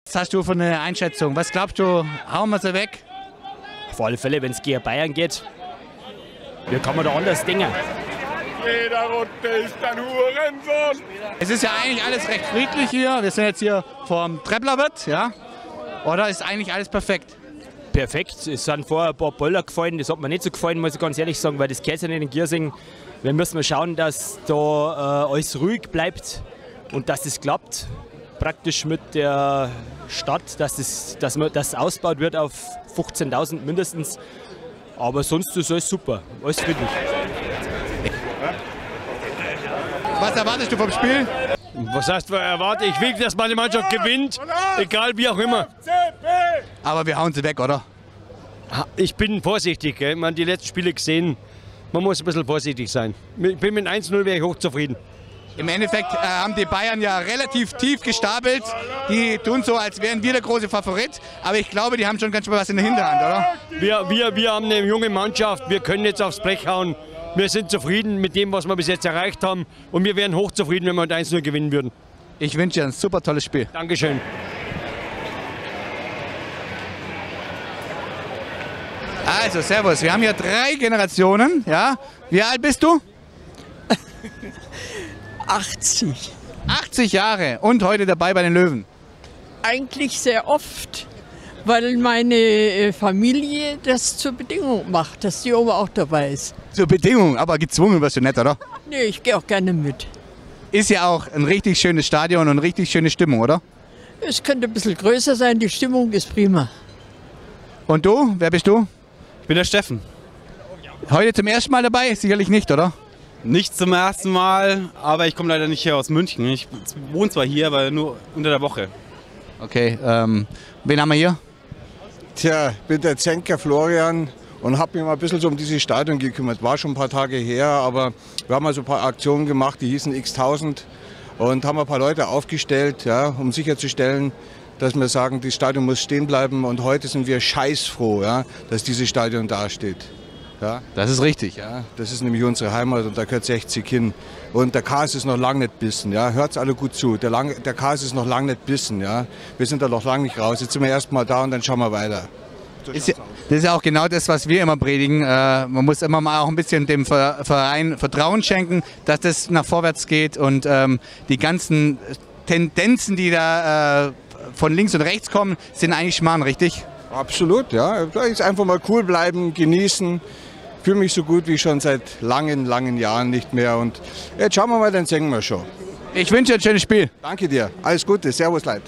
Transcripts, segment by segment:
Was hast du für eine Einschätzung? Was glaubst du, hauen wir sie weg? Auf alle Fälle, wenn es gegen Bayern geht, wie kann man da anders denken? Jeder Runde ist ein Hurensohn. Es ist ja eigentlich alles recht friedlich hier. Wir sind jetzt hier vorm Trepplerwirt, ja? Oder ist eigentlich alles perfekt? Perfekt, es sind vorher ein paar Böller gefallen, das hat mir nicht so gefallen, muss ich ganz ehrlich sagen, weil das gehört ja nicht in Giersing. Wir müssen mal schauen, dass da alles ruhig bleibt und dass das klappt, praktisch mit der Stadt, dass das ausgebaut wird auf 15.000 mindestens. Aber sonst ist alles super, alles friedlich. Was erwartest du vom Spiel? Was heißt, erwarte? Ich will, dass meine Mannschaft gewinnt, egal wie auch immer. Aber wir hauen sie weg, oder? Ich bin vorsichtig, gell? Man hat die letzten Spiele gesehen, man muss ein bisschen vorsichtig sein. Ich bin mit 1-0 wäre ich hochzufrieden. Im Endeffekt haben die Bayern ja relativ tief gestapelt. Die tun so, als wären wir der große Favorit. Aber ich glaube, die haben schon ganz schön was in der Hinterhand, oder? Wir haben eine junge Mannschaft, wir können jetzt aufs Blech hauen. Wir sind zufrieden mit dem, was wir bis jetzt erreicht haben. Und wir wären hochzufrieden, wenn wir mit 1-0 gewinnen würden. Ich wünsche dir ein super tolles Spiel. Dankeschön. Also, servus. Wir haben hier 3 Generationen. Ja? Wie alt bist du? 80. 80 Jahre und heute dabei bei den Löwen. Eigentlich sehr oft, weil meine Familie das zur Bedingung macht, dass die Oma auch dabei ist. Zur Bedingung, aber gezwungen wirst du nicht, oder? Nee, ich gehe auch gerne mit. Ist ja auch ein richtig schönes Stadion und richtig schöne Stimmung, oder? Es könnte ein bisschen größer sein, die Stimmung ist prima. Und du? Wer bist du? Ich bin der Steffen. Heute zum ersten Mal dabei? Sicherlich nicht, oder? Nicht zum ersten Mal, aber ich komme leider nicht hier aus München. Ich wohne zwar hier, aber nur unter der Woche. Okay, wen haben wir hier? Tja, ich bin der Zenker Florian und habe mich mal ein bisschen so um dieses Stadion gekümmert. War schon ein paar Tage her, aber wir haben also ein paar Aktionen gemacht, die hießen X-1000 und haben ein paar Leute aufgestellt, ja, um sicherzustellen, dass wir sagen, das Stadion muss stehen bleiben. Und heute sind wir scheißfroh, ja, dass dieses Stadion dasteht. Ja. Das ist richtig, ja. Das ist nämlich unsere Heimat und da gehört 60 hin. Und der Kas ist noch lange nicht bissen, ja. Hört's alle gut zu. Der Kas ist noch lange nicht bissen, ja. Wir sind da noch lange nicht raus. Jetzt sind wir erst mal da und dann schauen wir weiter. So das ist ja auch genau das, was wir immer predigen. Man muss immer mal auch ein bisschen dem Verein Vertrauen schenken, dass das nach vorwärts geht und die ganzen Tendenzen, die da von links und rechts kommen, sind eigentlich Schmarrn, richtig? Absolut, ja. Da ist einfach mal cool bleiben, genießen. Ich fühle mich so gut wie schon seit langen, langen Jahren nicht mehr. Und jetzt schauen wir mal, dann singen wir schon. Ich wünsche dir ein schönes Spiel. Danke dir. Alles Gute. Servus, Leute.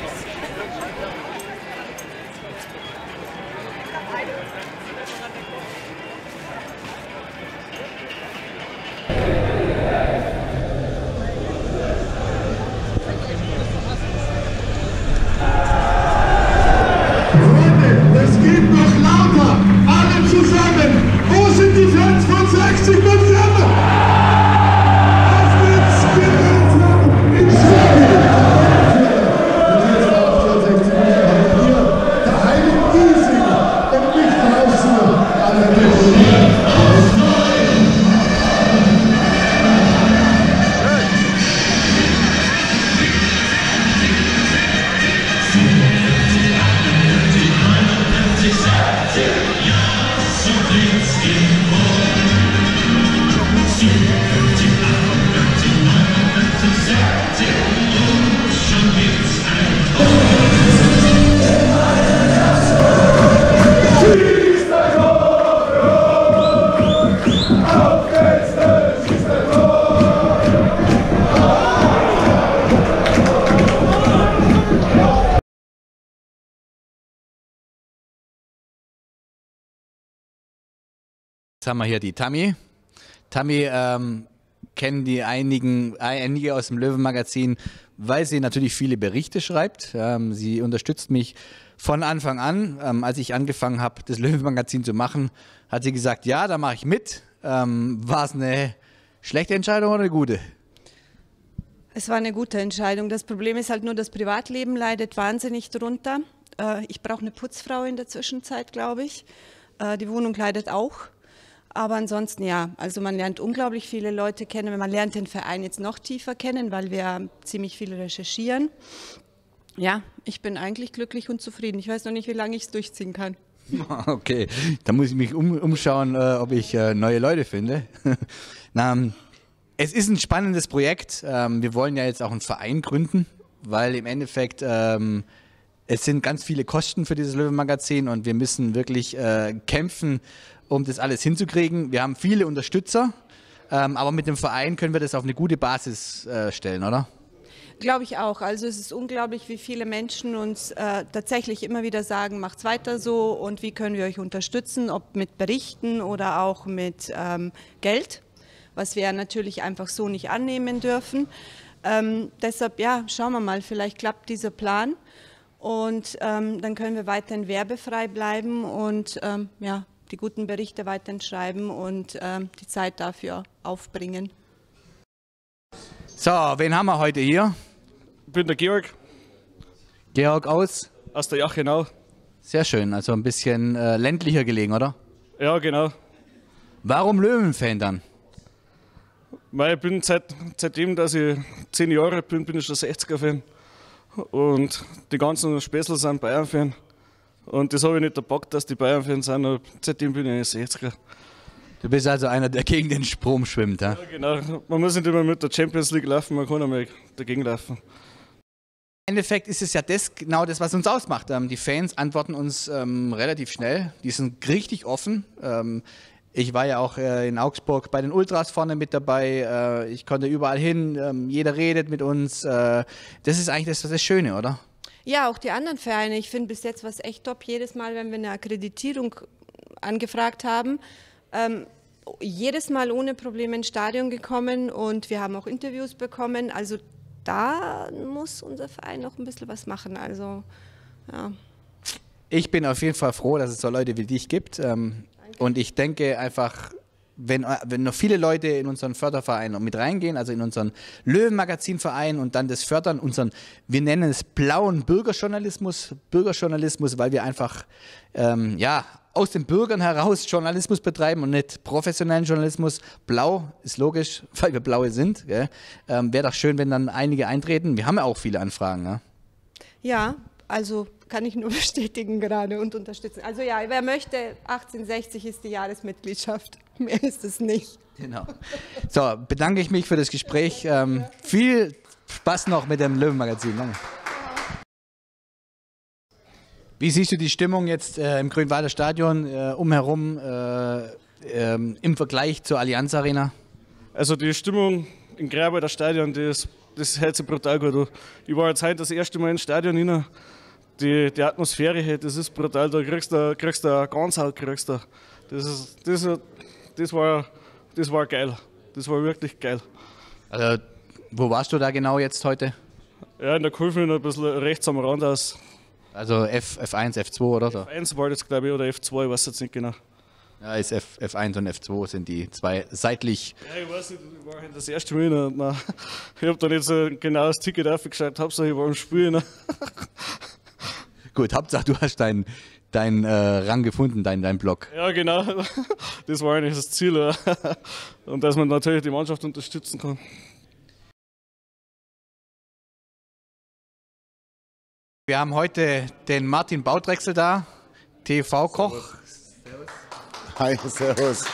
Jetzt haben wir hier die Tammy. Tammy kennen die einige aus dem Löwenmagazin, weil sie natürlich viele Berichte schreibt. Sie unterstützt mich von Anfang an. Als ich angefangen habe, das Löwenmagazin zu machen, hat sie gesagt, ja, da mache ich mit. War es eine schlechte Entscheidung oder eine gute? Es war eine gute Entscheidung. Das Problem ist halt nur, das Privatleben leidet wahnsinnig drunter. Ich brauche eine Putzfrau in der Zwischenzeit, glaube ich. Die Wohnung leidet auch. Aber ansonsten ja, also man lernt unglaublich viele Leute kennen. Man lernt den Verein jetzt noch tiefer kennen, weil wir ziemlich viel recherchieren. Ja, ich bin eigentlich glücklich und zufrieden. Ich weiß noch nicht, wie lange ich es durchziehen kann. Okay, da muss ich mich umschauen, ob ich neue Leute finde. Es ist ein spannendes Projekt. Wir wollen ja jetzt auch einen Verein gründen, weil im Endeffekt es sind ganz viele Kosten für dieses Löwenmagazin und wir müssen wirklich kämpfen, um das alles hinzukriegen. Wir haben viele Unterstützer, aber mit dem Verein können wir das auf eine gute Basis stellen, oder? Glaube ich auch. Also es ist unglaublich, wie viele Menschen uns tatsächlich immer wieder sagen, macht's weiter so und wie können wir euch unterstützen, ob mit Berichten oder auch mit Geld, was wir natürlich einfach so nicht annehmen dürfen. Deshalb, ja, schauen wir mal, vielleicht klappt dieser Plan und dann können wir weiterhin werbefrei bleiben und ja, die guten Berichte weiterhin schreiben und die Zeit dafür aufbringen. So, wen haben wir heute hier? Ich bin der Georg. Georg aus? Aus der Jachenau. Sehr schön, also ein bisschen ländlicher gelegen, oder? Ja, genau. Warum Löwenfan dann? Weil ich bin seitdem, dass ich 10 Jahre alt bin, bin ich schon 60er-Fan. Und die ganzen Späßl sind Bayern-Fan. Und das habe ich nicht gepackt, dass die Bayern-Fans sind. Und seitdem bin ich ein 60er. Du bist also einer, der gegen den Strom schwimmt, ja? Ja, genau. Man muss nicht immer mit der Champions League laufen, man kann auch mal dagegen laufen. Im Endeffekt ist es ja genau das, was uns ausmacht. Die Fans antworten uns relativ schnell. Die sind richtig offen. Ich war ja auch in Augsburg bei den Ultras vorne mit dabei. Ich konnte überall hin. Jeder redet mit uns. Das ist eigentlich das Schöne, oder? Ja, auch die anderen Vereine. Ich finde bis jetzt was echt top. Jedes Mal, wenn wir eine Akkreditierung angefragt haben, jedes Mal ohne Probleme ins Stadion gekommen und wir haben auch Interviews bekommen. Also da muss unser Verein noch ein bisschen was machen. Also, ja. Ich bin auf jeden Fall froh, dass es so Leute wie dich gibt. Und ich denke einfach, wenn noch viele Leute in unseren Förderverein mit reingehen, also in unseren Löwenmagazinverein und dann das fördern, wir nennen es blauen Bürgerjournalismus, weil wir einfach aus den Bürgern heraus Journalismus betreiben und nicht professionellen Journalismus. Blau ist logisch, weil wir Blaue sind. Wäre doch schön, wenn dann einige eintreten. Wir haben ja auch viele Anfragen. Ja, ja, also kann ich nur bestätigen gerade und unterstützen. Also ja, wer möchte, 1860 ist die Jahresmitgliedschaft. Mehr ist es nicht. Genau. So, bedanke ich mich für das Gespräch. Viel Spaß noch mit dem Löwenmagazin. Danke. Wie siehst du die Stimmung jetzt im Grünwalder Stadion umherum im Vergleich zur Allianz Arena? Also die Stimmung im Grünwalder Stadion, das hält sich brutal gut an. Ich war jetzt heute das erste Mal ins Stadion rein. Die Atmosphäre hier, das ist brutal. Da kriegst du eine Gänsehaut. Das war geil. Das war wirklich geil. Also, wo warst du da genau jetzt heute? Ja, in der Kurve ein bisschen rechts am Rand aus. Also F1, F2 oder so? F1 war das, glaube ich, oder F2, ich weiß jetzt nicht genau. Ja, ist F1 und F2 sind die zwei seitlich. Ja, ich weiß nicht, ich war das erste Mal. Ich habe da nicht so genau das Ticket aufgeschaut, Hauptsache ich war im Spiel. Gut, Hauptsache du hast deinen Rang gefunden, dein Block. Ja, genau. Das war eigentlich das Ziel. Und dass man natürlich die Mannschaft unterstützen kann. Wir haben heute den Martin Baudrechsel da, TV-Koch. Hi, servus.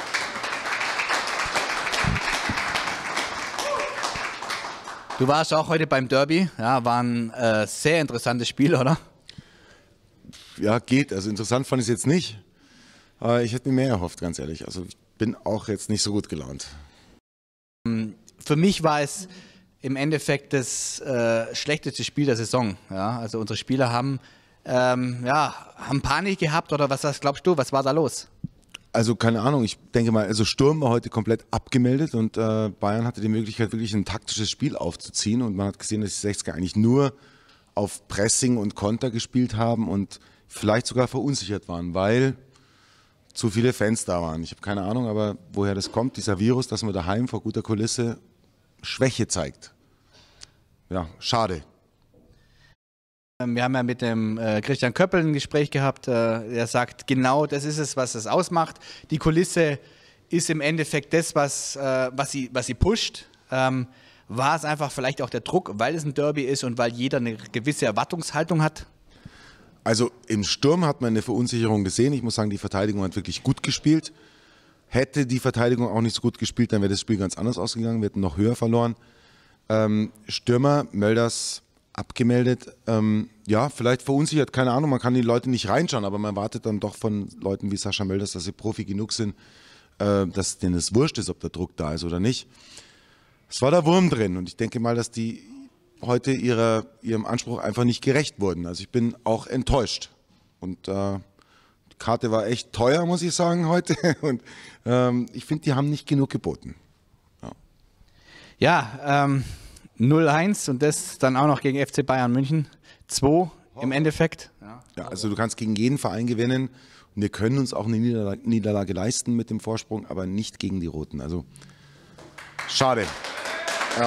Du warst auch heute beim Derby. Ja, war ein sehr interessantes Spiel, oder? Ja, geht. Also interessant fand ich es jetzt nicht. Aber ich hätte mir mehr erhofft, ganz ehrlich. Also ich bin auch jetzt nicht so gut gelaunt. Für mich war es im Endeffekt das schlechteste Spiel der Saison. Ja, also unsere Spieler haben Panik gehabt oder was glaubst du, was war da los? Also keine Ahnung, ich denke mal, also Sturm war heute komplett abgemeldet und Bayern hatte die Möglichkeit, wirklich ein taktisches Spiel aufzuziehen und man hat gesehen, dass die 60er eigentlich nur auf Pressing und Konter gespielt haben und vielleicht sogar verunsichert waren, weil zu viele Fans da waren. Ich habe keine Ahnung, aber woher das kommt, dieser Virus, dass man daheim vor guter Kulisse Schwäche zeigt. Ja, schade. Wir haben ja mit dem Christian Köppel ein Gespräch gehabt. Er sagt, genau das ist es, was es ausmacht. Die Kulisse ist im Endeffekt das, was sie pusht. War es einfach vielleicht auch der Druck, weil es ein Derby ist und weil jeder eine gewisse Erwartungshaltung hat? Also im Sturm hat man eine Verunsicherung gesehen. Ich muss sagen, die Verteidigung hat wirklich gut gespielt. Hätte die Verteidigung auch nicht so gut gespielt, dann wäre das Spiel ganz anders ausgegangen. Wir hätten noch höher verloren. Stürmer, Mölders abgemeldet. Ja, vielleicht verunsichert, keine Ahnung. Man kann die Leute nicht reinschauen, aber man erwartet dann doch von Leuten wie Sascha Mölders, dass sie Profi genug sind, dass denen es wurscht ist, ob der Druck da ist oder nicht. Es war der Wurm drin und ich denke mal, dass die heute ihrem Anspruch einfach nicht gerecht wurden. Also ich bin auch enttäuscht. Und die Karte war echt teuer, muss ich sagen, heute. Und ich finde, die haben nicht genug geboten. Ja, 0-1 und das dann auch noch gegen FC Bayern München. 2 im Endeffekt. Ja, also du kannst gegen jeden Verein gewinnen. Und wir können uns auch eine Niederlage leisten mit dem Vorsprung, aber nicht gegen die Roten. Also schade. Ja.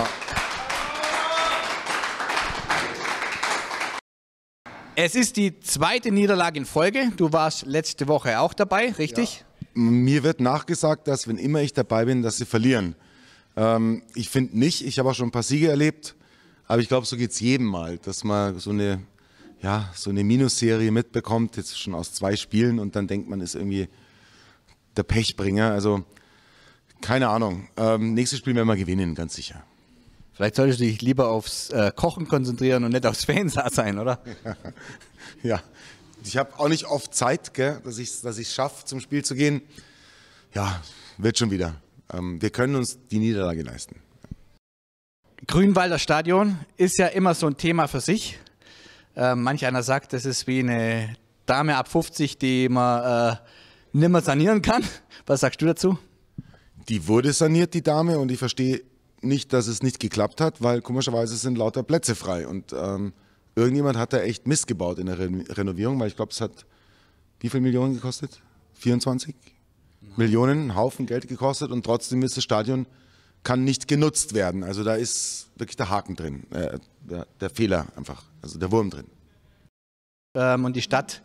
Es ist die 2. Niederlage in Folge. Du warst letzte Woche auch dabei, richtig? Ja. Mir wird nachgesagt, dass wenn immer ich dabei bin, dass sie verlieren. Ich finde nicht. Ich habe auch schon ein paar Siege erlebt. Aber ich glaube, so geht es jedem mal, dass man so eine Minusserie mitbekommt, jetzt schon aus 2 Spielen und dann denkt man, ist irgendwie der Pechbringer. Also keine Ahnung. Nächstes Spiel werden wir gewinnen, ganz sicher. Vielleicht solltest du dich lieber aufs Kochen konzentrieren und nicht aufs Fansein, oder? Ja, ich habe auch nicht oft Zeit, gell, dass ich es schaffe, zum Spiel zu gehen. Ja, wird schon wieder. Wir können uns die Niederlage leisten. Grünwalder Stadion ist ja immer so ein Thema für sich. Manch einer sagt, das ist wie eine Dame ab 50, die man nicht mehr sanieren kann. Was sagst du dazu? Die wurde saniert, die Dame, und ich verstehe nicht, dass es nicht geklappt hat, weil komischerweise sind lauter Plätze frei. Und irgendjemand hat da echt Mist gebaut in der Renovierung, weil ich glaube, es hat wie viel Millionen gekostet? 24 Millionen, einen Haufen Geld gekostet und trotzdem ist das Stadion, kann nicht genutzt werden. Also da ist wirklich der Haken drin, der Fehler einfach, also der Wurm drin. Und die Stadt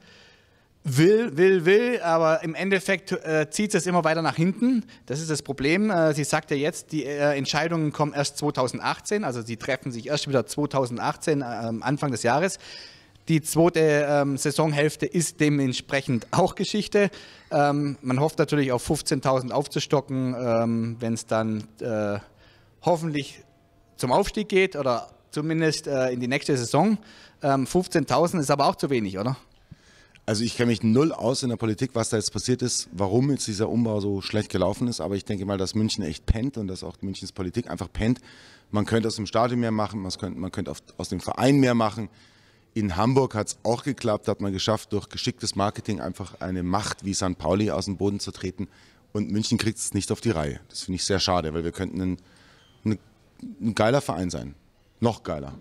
will, aber im Endeffekt zieht es immer weiter nach hinten. Das ist das Problem. Sie sagt ja jetzt, die Entscheidungen kommen erst 2018, also sie treffen sich erst wieder 2018, Anfang des Jahres. Die 2. Saisonhälfte ist dementsprechend auch Geschichte. Man hofft natürlich auf 15.000 aufzustocken, wenn es dann hoffentlich zum Aufstieg geht oder zumindest in die nächste Saison. 15.000 ist aber auch zu wenig, oder? Also ich kenne mich null aus in der Politik, was da jetzt passiert ist, warum jetzt dieser Umbau so schlecht gelaufen ist. Aber ich denke mal, dass München echt pennt und dass auch Münchens Politik einfach pennt. Man könnte aus dem Stadion mehr machen, man könnte aus dem Verein mehr machen. In Hamburg hat es auch geklappt, hat man geschafft, durch geschicktes Marketing einfach eine Macht wie St. Pauli aus dem Boden zu treten. Und München kriegt es nicht auf die Reihe. Das finde ich sehr schade, weil wir könnten ein geiler Verein sein. Noch geiler.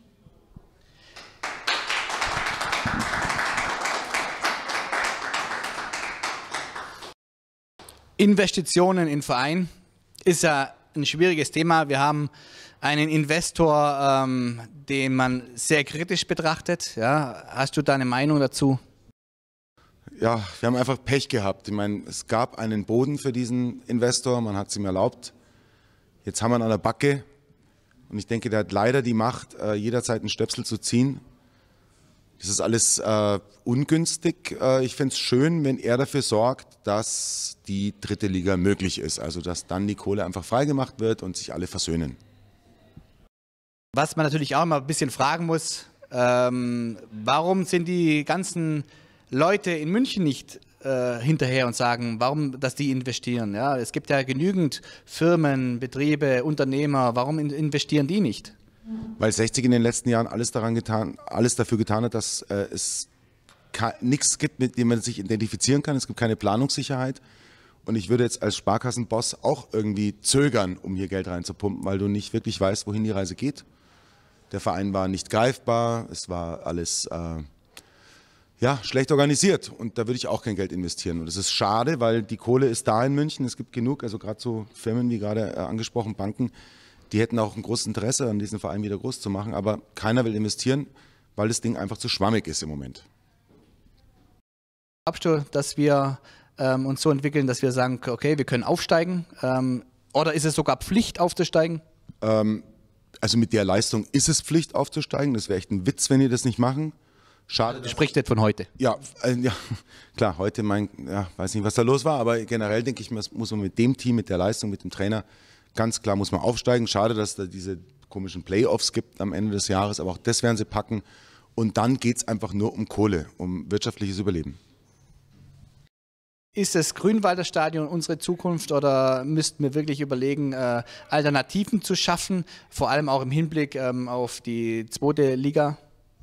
Investitionen in Verein ist ja ein schwieriges Thema. Wir haben einen Investor, den man sehr kritisch betrachtet. Ja, hast du da eine Meinung dazu? Ja, wir haben einfach Pech gehabt. Ich meine, es gab einen Boden für diesen Investor, man hat es ihm erlaubt. Jetzt haben wir ihn an der Backe und ich denke, der hat leider die Macht, jederzeit einen Stöpsel zu ziehen. Das ist alles ungünstig. Ich finde es schön, wenn er dafür sorgt, dass die 3. Liga möglich ist. Also dass dann die Kohle einfach freigemacht wird und sich alle versöhnen. Was man natürlich auch mal ein bisschen fragen muss, warum sind die ganzen Leute in München nicht hinterher und sagen, warum, dass die investieren? Ja, es gibt ja genügend Firmen, Betriebe, Unternehmer, warum investieren die nicht? Weil 60 in den letzten Jahren alles dafür getan hat, dass es nichts gibt, mit dem man sich identifizieren kann. Es gibt keine Planungssicherheit. Und ich würde jetzt als Sparkassenboss auch irgendwie zögern, um hier Geld reinzupumpen, weil du nicht wirklich weißt, wohin die Reise geht. Der Verein war nicht greifbar, es war alles schlecht organisiert und da würde ich auch kein Geld investieren. Und das ist schade, weil die Kohle ist da in München, es gibt genug, also gerade so Firmen wie gerade angesprochen, Banken, die hätten auch ein großes Interesse an diesen Verein wieder groß zu machen, aber keiner will investieren, weil das Ding einfach zu schwammig ist im Moment. Glaubst du, dass wir uns so entwickeln, dass wir sagen, okay, wir können aufsteigen? Oder ist es sogar Pflicht aufzusteigen? Also mit der Leistung ist es Pflicht aufzusteigen. Das wäre echt ein Witz, wenn die das nicht machen. Schade. Du sprichst nicht von heute. Ja, klar, heute weiß nicht, was da los war, aber generell denke ich, muss man mit dem Team, mit der Leistung, mit dem Trainer, ganz klar muss man aufsteigen. Schade, dass da diese komischen Playoffs gibt am Ende des Jahres, aber auch das werden sie packen. Und dann geht es einfach nur um Kohle, um wirtschaftliches Überleben. Ist das Grünwalder Stadion unsere Zukunft oder müssten wir wirklich überlegen, Alternativen zu schaffen, vor allem auch im Hinblick auf die 2. Liga?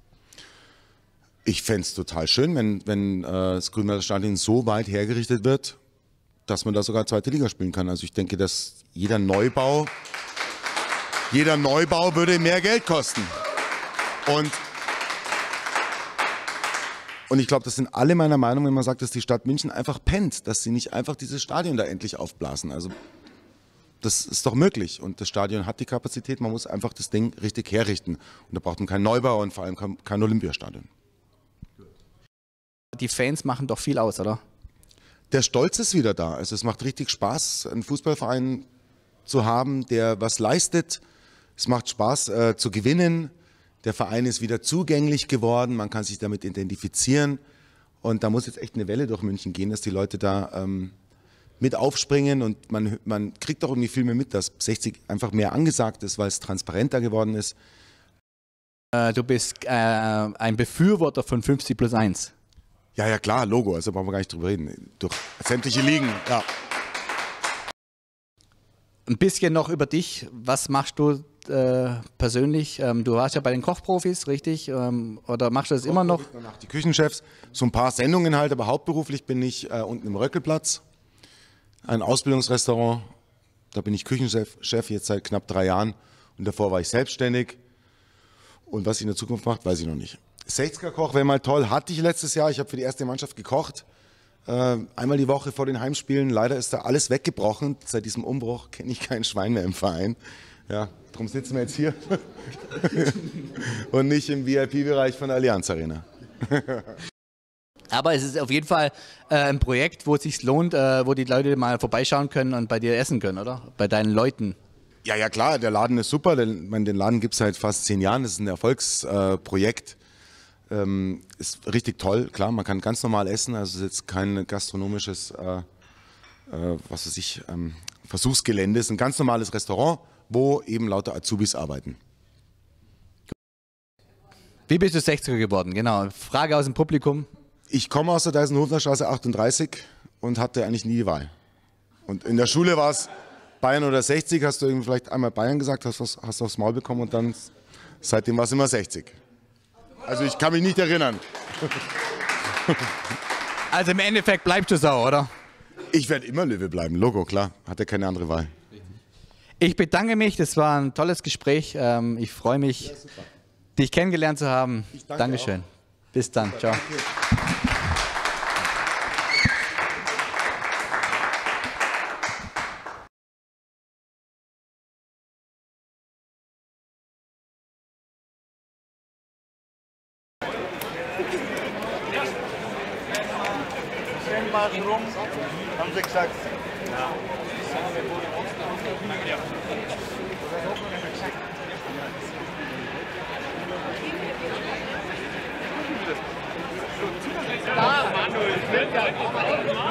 Ich fände es total schön, wenn das Grünwalder Stadion so weit hergerichtet wird, dass man da sogar 2. Liga spielen kann. Also ich denke, dass jeder Neubau würde mehr Geld kosten. Und ich glaube, das sind alle meiner Meinung, wenn man sagt, dass die Stadt München einfach pennt, dass sie nicht einfach dieses Stadion da endlich aufblasen. Also das ist doch möglich und das Stadion hat die Kapazität, man muss einfach das Ding richtig herrichten. Und da braucht man keinen Neubau und vor allem kein Olympiastadion. Die Fans machen doch viel aus, oder? Der Stolz ist wieder da. Also es macht richtig Spaß, einen Fußballverein zu haben, der was leistet. Es macht Spaß zu gewinnen. Der Verein ist wieder zugänglich geworden. Man kann sich damit identifizieren. Und da muss jetzt echt eine Welle durch München gehen, dass die Leute da mit aufspringen. Und man kriegt auch irgendwie viel mehr mit, dass 60 einfach mehr angesagt ist, weil es transparenter geworden ist. Du bist ein Befürworter von 50+1. Ja, klar, Logo, also brauchen wir gar nicht drüber reden. Durch sämtliche Ligen, ja. Ein bisschen noch über dich. Was machst du persönlich? Du warst ja bei den Kochprofis, richtig? Oder machst du das immer noch? Danach die Küchenchefs, so ein paar Sendungen halt, aber hauptberuflich bin ich unten im Röckelplatz, ein Ausbildungsrestaurant. Da bin ich Küchenchef jetzt seit knapp 3 Jahren und davor war ich selbstständig. Und was ich in der Zukunft mache, weiß ich noch nicht. 60er-Koch wäre mal toll, hatte ich letztes Jahr. Ich habe für die erste Mannschaft gekocht. Einmal die Woche vor den Heimspielen. Leider ist da alles weggebrochen. Seit diesem Umbruch kenne ich kein Schwein mehr im Verein. Ja, darum sitzen wir jetzt hier und nicht im VIP-Bereich von der Allianz Arena. Aber es ist auf jeden Fall ein Projekt, wo es sich lohnt, wo die Leute mal vorbeischauen können und bei dir essen können, oder? Bei deinen Leuten. Ja, klar, der Laden ist super. Den Laden gibt es seit fast 10 Jahren. Das ist ein Erfolgsprojekt. Ist richtig toll, klar, man kann ganz normal essen, also es ist jetzt kein gastronomisches Versuchsgelände, es ist ein ganz normales Restaurant, wo eben lauter Azubis arbeiten. Wie bist du 60er geworden? Genau, Frage aus dem Publikum. Ich komme aus der Deisenhofener Straße 38 und hatte eigentlich nie die Wahl. Und in der Schule war es Bayern oder 60, hast du irgendwie vielleicht einmal Bayern gesagt, hast aufs Maul bekommen und dann seitdem war es immer 60. Also ich kann mich nicht erinnern. Also im Endeffekt bleibst du sauer, oder? Ich werde immer Löwe bleiben, Logo, klar. Hat ja keine andere Wahl. Ich bedanke mich, das war ein tolles Gespräch. Ich freue mich, dich kennengelernt zu haben. Dankeschön. Auch. Bis dann, ciao. Rum, haben sie gesagt. Ja. Da, Manuel,